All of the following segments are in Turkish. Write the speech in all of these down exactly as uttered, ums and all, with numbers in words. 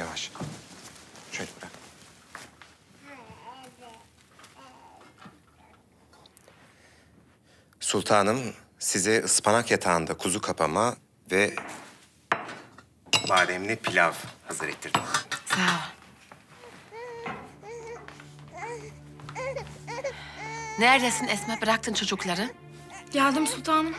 Yavaş. Şöyle bırak. Sultanım, size ıspanak yatağında kuzu kapama ve bademli pilav hazır ettirdim. Sağ ol. Neredesin Esma? Bıraktın çocukları. Geldim sultanım.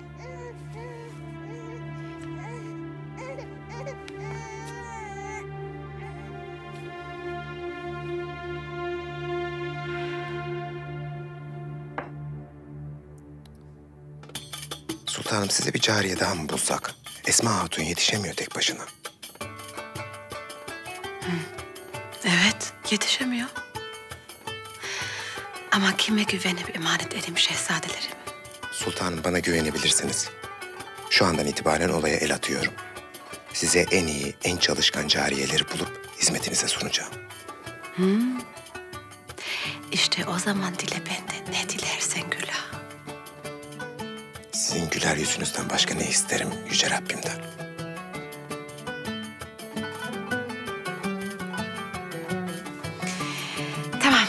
Sultanım, size bir cariye daha mı bulsak? Esma Hatun yetişemiyor tek başına. Evet, yetişemiyor. Ama kime güvenip emanet edeyim şehzadelerimi? Sultanım, bana güvenebilirsiniz. Şu andan itibaren olaya el atıyorum. Size en iyi, en çalışkan cariyeleri bulup hizmetinize sunacağım. Hmm. İşte o zaman dile benden ne dilersen Gülah. Sizin güler yüzünüzden başka ne isterim Yüce Rabbimden? Tamam.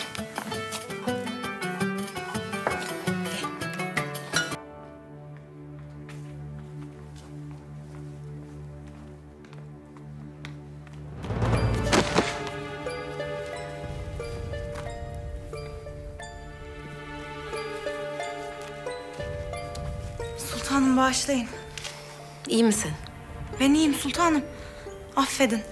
Sultanım bağışlayın. İyi misin? Ben iyiyim sultanım. Affedin.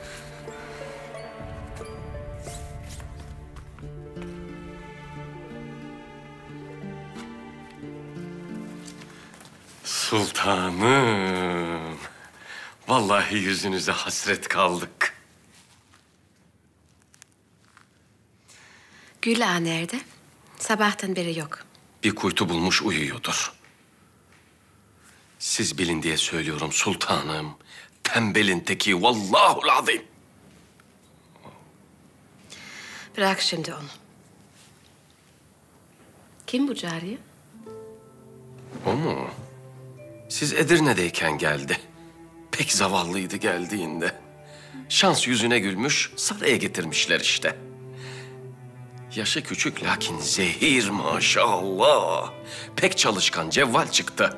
Sultanım. Vallahi yüzünüze hasret kaldık. Gül ağa nerede? Sabahtan beri yok. Bir kuytu bulmuş uyuyordur. Siz bilin diye söylüyorum sultanım. Tembelin teki vallahul azim. Bırak şimdi onu. Kim bu cariye? O mu? Siz Edirne'deyken geldi. Pek zavallıydı geldiğinde. Şans yüzüne gülmüş, saraya getirmişler işte. Yaşı küçük lakin zehir maşallah. Pek çalışkan, cevval çıktı.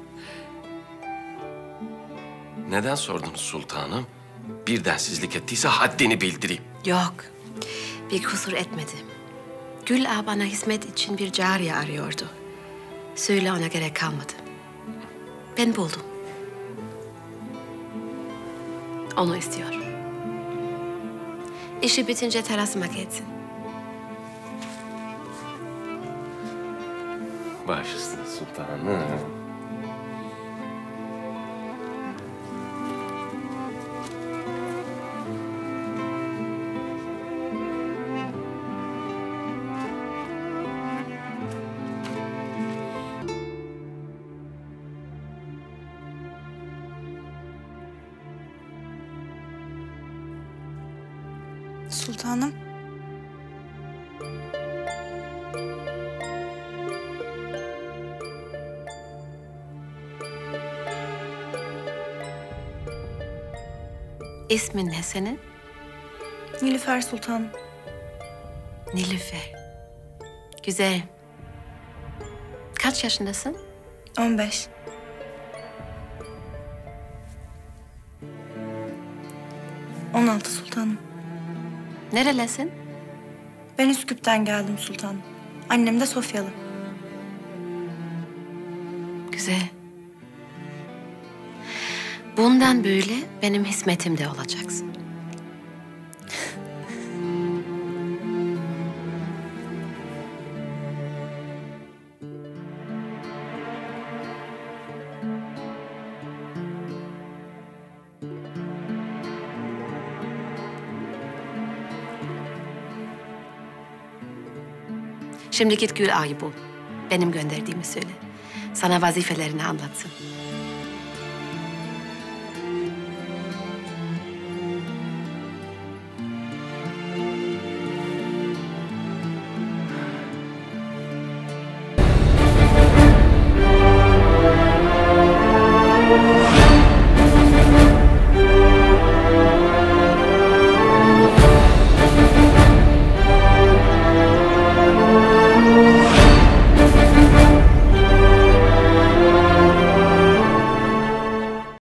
Neden sordunuz sultanım? Bir densizlik ettiyse haddini bildireyim. Yok. Bir kusur etmedi. Gül ağa bana hizmet için bir cariye arıyordu. Söyle ona gerek kalmadı. Ben buldum. Onu istiyor. İşi bitince terasıma gelsin. Baş üstüne sultanım. Sultanım. İsmin ne senin? Nilüfer sultanım. Nilüfer. Güzel. Kaç yaşındasın? On beş. On altı sultanım. Nerelisin? Ben Üsküp'ten geldim sultanım. Annem de Sofyalı. Güzel. Bundan böyle benim hizmetimde olacaksın. Şimdi git Gül ağayı bul. Benim gönderdiğimi söyle. Sana vazifelerini anlatsın. Yeah.